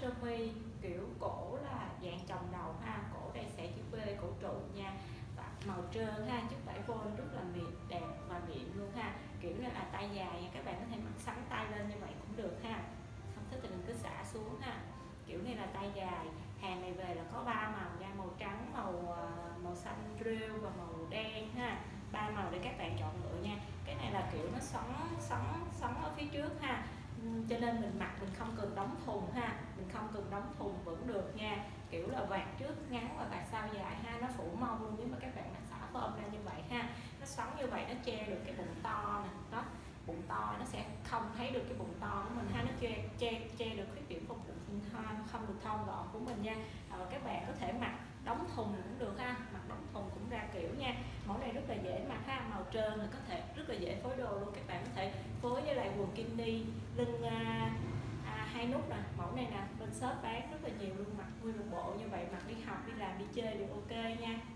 sơ mi kiểu cổ là dạng chồng đầu ha, cổ đây sẽ chữ V, cổ trụ nha, và màu trơn ha, chất vải vôn rất là mịn đẹp và mịn luôn ha. Kiểu này là tay dài nha, các bạn có thể mặc sắn tay lên như vậy cũng được ha, không thích thì mình cứ xả xuống ha. Kiểu này là tay dài, hàng này về là có 3 màu nha, màu trắng, màu xanh rêu và màu đen ha, 3 màu để các bạn chọn lựa nha. Cái này là kiểu nó xoắn ở phía trước ha, cho nên mình mặc mình không cần đóng thùng ha, mình không cần đóng thùng vẫn được nha. Kiểu là vạt trước ngắn và vạt sau dài ha, nó phủ mông luôn nếu mà các bạn mặc xả phơm ra như vậy ha. Nó xoắn như vậy nó che được cái bụng to nè, đó, bụng to nó sẽ không thấy được cái bụng to của mình ha, nó che được khuyết điểm của bụng không được thon gọn của mình nha. Các bạn có thể mặc đóng thùng cũng được ha, mặc đóng thùng cũng ra kiểu nha. Mẫu này rất là dễ mặc ha, màu trơn là có thể rất là dễ phối đồ luôn, các bạn có thể phối với lại quần kini lưng 2 nút nè. Mẫu này nè, bên shop bán rất là nhiều luôn, mặc nguyên một bộ như vậy, mặc đi học đi làm đi chơi đều ok nha.